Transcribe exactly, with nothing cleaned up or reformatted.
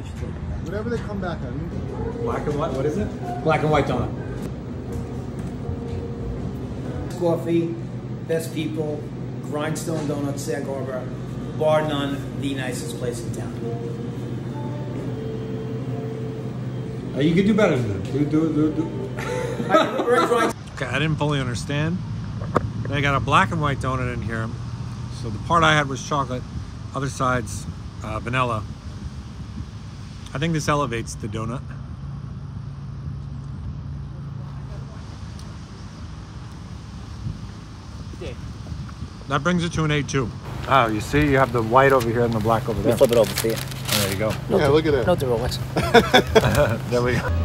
Whatever they come back on. Black and white, what is it? Black and white donut. Coffee, best people, Grindstone Donuts, Sag Harbor, bar none, the nicest place in town. Uh, you could do better than that. Do, do, do, do. Okay, I didn't fully understand. They got a black and white donut in here. So the part I had was chocolate, other side's uh, vanilla. I think this elevates the donut. That brings it to an eight two. Oh, you see, you have the white over here and the black over there. Flip it over for you. Oh, there you go. No yeah, look at that. No to Rolex. There we go.